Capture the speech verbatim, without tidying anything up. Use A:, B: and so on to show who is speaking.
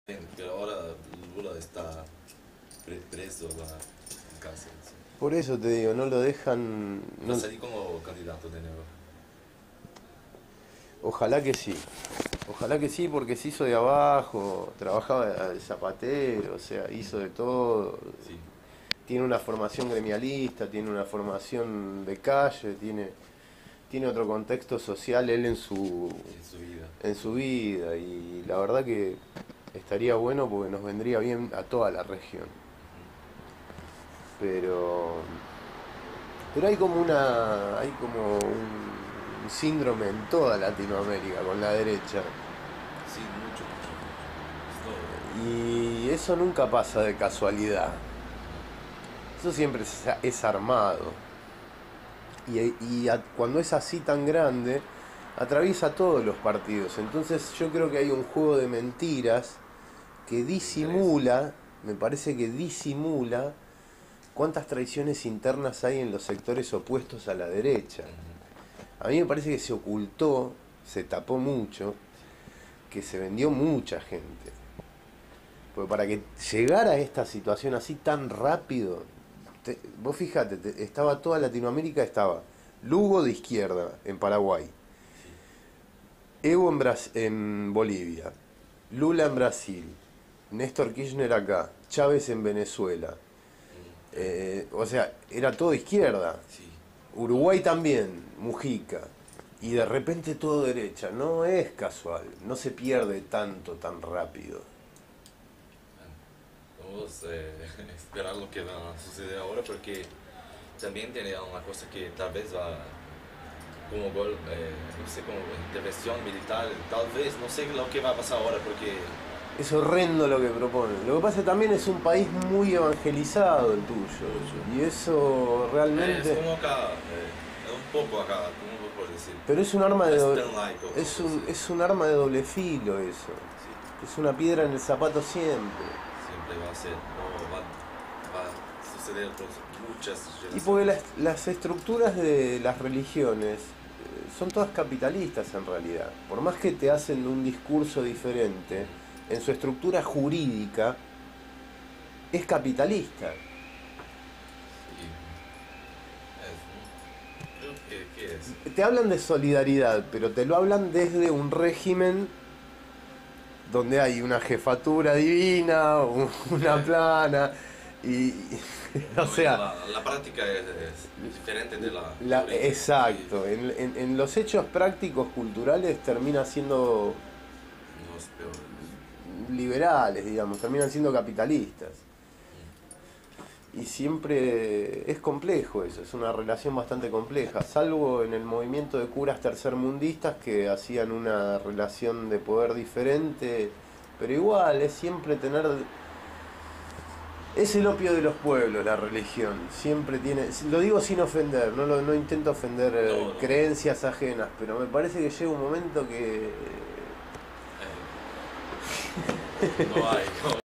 A: Pero ahora Lula está pre- preso, va en cárcel. Sí.
B: Por eso te digo, no lo dejan.
A: Va a
B: no-
A: salir como candidato de nuevo.
B: Ojalá que sí. Ojalá que sí, porque se hizo de abajo, trabajaba de zapatero, o sea, hizo de todo.
A: Sí,
B: Tiene una formación gremialista, tiene una formación de calle, tiene, tiene otro contexto social él en su,
A: en su vida.
B: en su vida. Y la verdad que estaría bueno porque nos vendría bien a toda la región. Pero, pero hay como una, hay como un síndrome en toda Latinoamérica con la derecha.
A: Sí, mucho, mucho. Es todo.
B: Y eso nunca pasa de casualidad. Eso siempre es, es armado. Y, y a- cuando es así tan grande, atraviesa todos los partidos. Entonces yo creo que hay un juego de mentiras que disimula, me parece que disimula cuántas traiciones internas hay en los sectores opuestos a la derecha. A mí me parece que se ocultó, se tapó mucho, que se vendió mucha gente. Porque para que llegara a esta situación así tan rápido, te- vos fíjate, te- estaba toda Latinoamérica, estaba Lugo de izquierda en Paraguay, Evo en, Bras- en Bolivia, Lula en Brasil, Néstor Kirchner acá, Chávez en Venezuela. Eh, o sea, era todo izquierda.
A: Sí.
B: Uruguay también, Mujica. Y de repente todo derecha. No es casual, no se pierde tanto tan rápido.
A: Vamos a eh, esperar lo que va a suceder ahora porque también tiene una cosa que tal vez va como gol, eh, no sé, como intervención militar, tal vez, no sé lo que va a pasar ahora porque
B: Es horrendo lo que proponen. Lo que pasa es que también es un país muy evangelizado el tuyo. Y eso
A: eh,
B: realmente...
A: es como acá, eh, es un poco acá, ¿cómo lo puedo decir?
B: Pero es un arma de
A: No es
B: doble...
A: tan laico,
B: Es
A: como
B: un,
A: decir.
B: es un arma de doble filo eso.
A: Sí,
B: Es una piedra en el zapato siempre.
A: siempre va a ser, no, va, va a suceder por muchas
B: Y porque
A: generaciones.
B: las, las estructuras de las religiones eh, son todas capitalistas en realidad. Por más que te hacen un discurso diferente, en su estructura jurídica es capitalista.
A: Y es, creo que, ¿qué es?
B: Te hablan de solidaridad, pero te lo hablan desde un régimen donde hay una jefatura divina, un- una plana, y... o sea...
A: La, la práctica es, es diferente de la...
B: La-
A: teoría.
B: exacto,
A: Y
B: en, en- en los hechos prácticos culturales termina siendo
A: no es peor.
B: liberales, digamos, terminan siendo capitalistas. Y siempre es complejo eso, es una relación bastante compleja, salvo en el movimiento de curas tercermundistas que hacían una relación de poder diferente, pero igual es siempre tener... Es el opio de los pueblos, la religión. Siempre tiene... Lo digo sin ofender, no, lo, no intento ofender eh,
A: No, no.
B: creencias ajenas, pero me parece que llega un momento que...
A: Eh, no hay. No